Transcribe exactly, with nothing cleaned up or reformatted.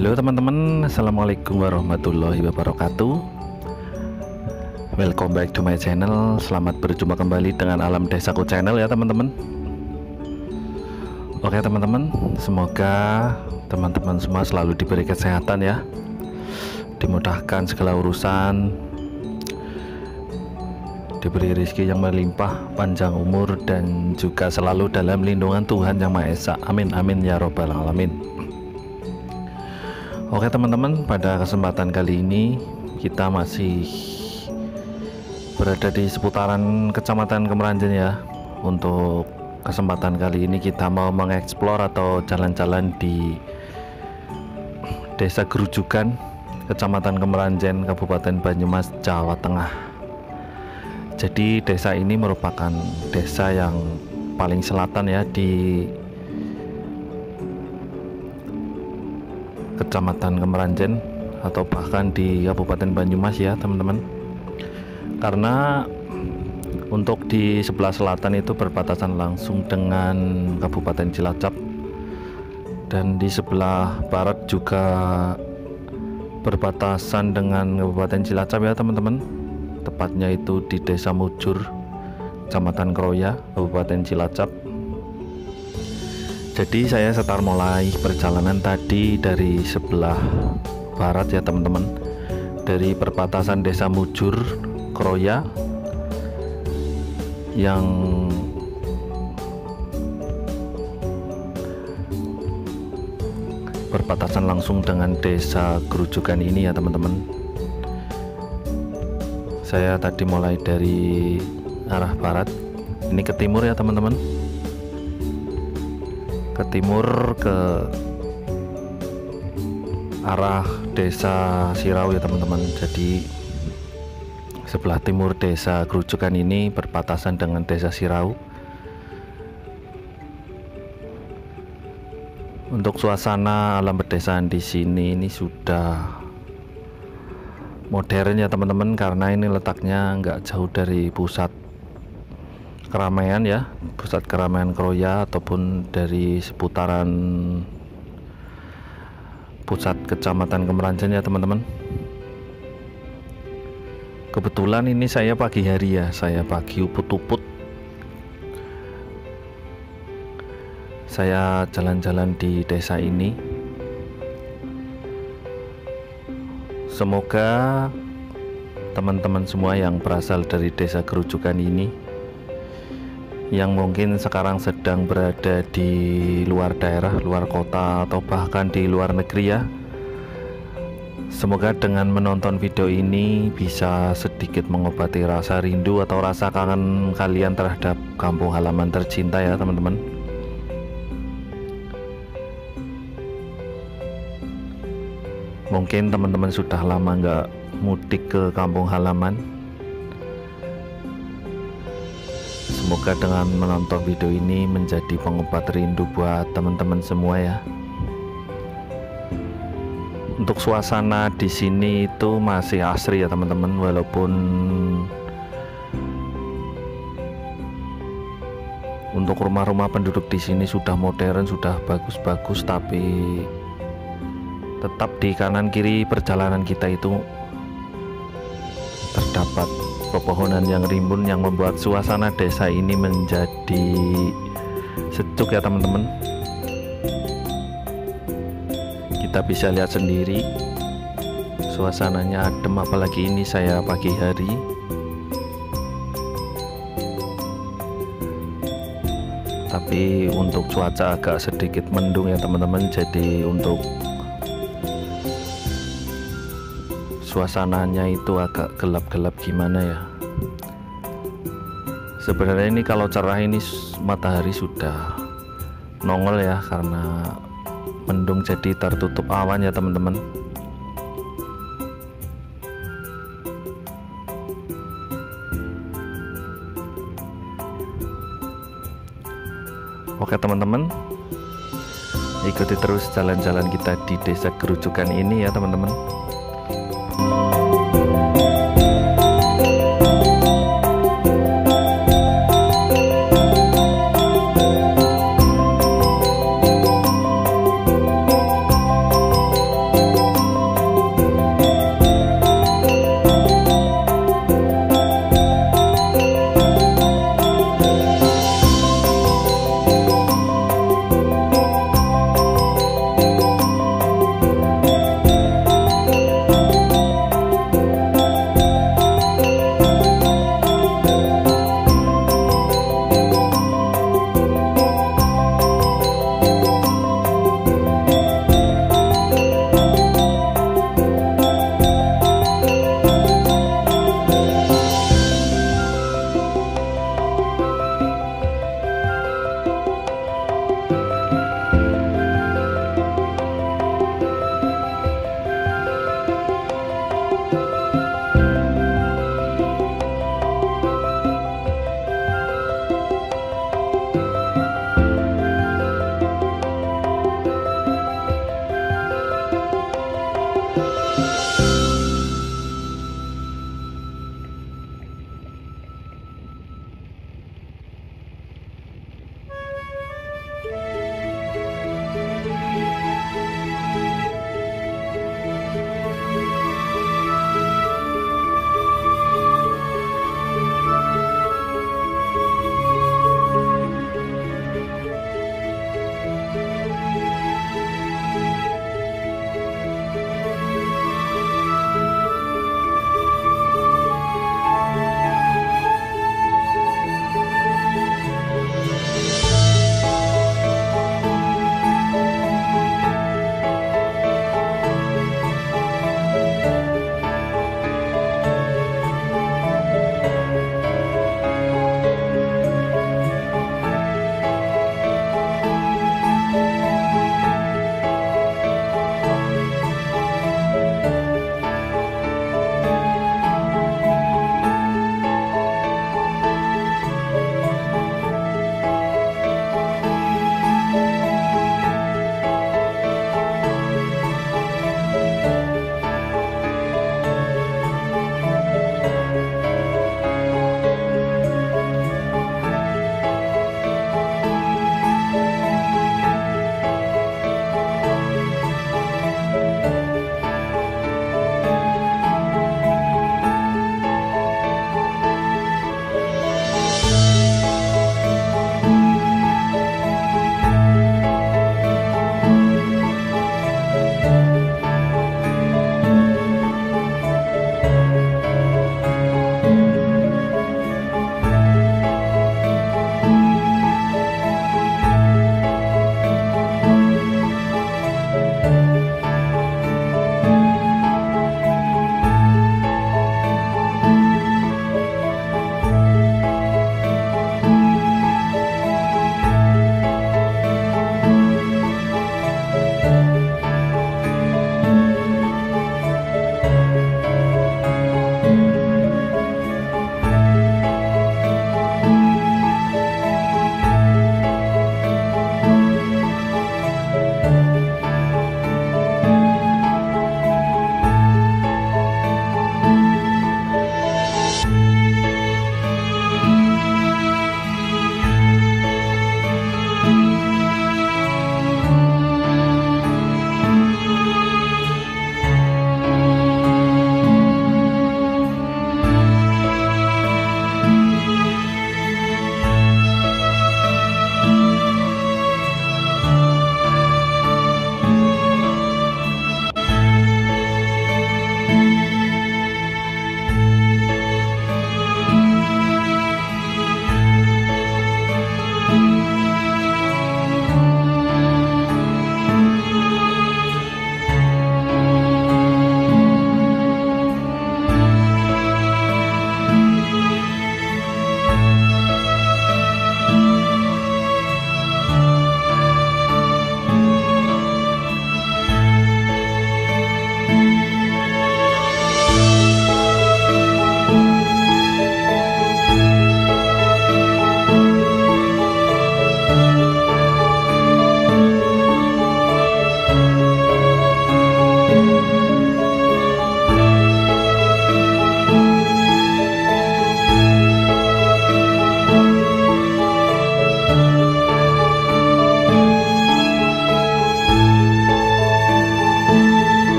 Halo teman-teman, assalamualaikum warahmatullahi wabarakatuh. Welcome back to my channel. Selamat berjumpa kembali dengan Alam Desaku channel ya teman-teman. Oke teman-teman, semoga teman-teman semua selalu diberi kesehatan ya, dimudahkan segala urusan, diberi rezeki yang melimpah, panjang umur, dan juga selalu dalam lindungan Tuhan Yang Maha Esa. Amin amin ya robbal alamin. Oke teman-teman, pada kesempatan kali ini kita masih berada di seputaran Kecamatan Kemeranjen ya. Untuk kesempatan kali ini kita mau mengeksplor atau jalan-jalan di Desa Gerujukan, Kecamatan Kemeranjen, Kabupaten Banyumas, Jawa Tengah. Jadi desa ini merupakan desa yang paling selatan ya di Kecamatan Kemeranjen atau bahkan di Kabupaten Banyumas ya teman-teman. Karena untuk di sebelah selatan itu berbatasan langsung dengan Kabupaten Cilacap, dan di sebelah barat juga berbatasan dengan Kabupaten Cilacap ya teman-teman. Tepatnya itu di Desa Mujur, Kecamatan Kroya, Kabupaten Cilacap. Jadi saya setar mulai perjalanan tadi dari sebelah barat ya teman-teman, dari perbatasan Desa Mujur, Kroya, yang berbatasan langsung dengan Desa Gerujukan ini ya teman-teman. Saya tadi mulai dari arah barat, ini ke timur ya teman-teman, ke timur ke arah Desa Sirau ya teman-teman. Jadi sebelah timur Desa Gerujukan ini berbatasan dengan Desa Sirau. Untuk suasana alam pedesaan di sini ini sudah modern ya teman-teman, karena ini letaknya nggak jauh dari pusat keramaian ya, pusat keramaian Kroya ataupun dari seputaran pusat Kecamatan Kemeranjen ya teman-teman. Kebetulan ini saya pagi hari ya, saya pagi uput-uput, saya jalan-jalan di desa ini. Semoga teman-teman semua yang berasal dari Desa Gerujukan ini, yang mungkin sekarang sedang berada di luar daerah, luar kota, atau bahkan di luar negeri ya, semoga dengan menonton video ini bisa sedikit mengobati rasa rindu atau rasa kangen kalian terhadap kampung halaman tercinta ya teman-teman. Mungkin teman-teman sudah lama nggak mudik ke kampung halaman. Semoga dengan menonton video ini menjadi pengobat rindu buat teman-teman semua ya. Untuk suasana di sini itu masih asri ya teman-teman, walaupun untuk rumah-rumah penduduk di sini sudah modern, sudah bagus-bagus, tapi tetap di kanan kiri perjalanan kita itu terdapat pepohonan yang rimbun yang membuat suasana desa ini menjadi sejuk ya teman-teman. Kita bisa lihat sendiri suasananya adem, apalagi ini saya pagi hari. Tapi untuk cuaca agak sedikit mendung ya teman-teman, jadi untuk suasananya itu agak gelap-gelap gimana ya. Sebenarnya ini kalau cerah ini matahari sudah nongol ya, karena mendung jadi tertutup awan ya teman-teman. Oke teman-teman, ikuti terus jalan-jalan kita di Desa Gerujukan ini ya teman-teman.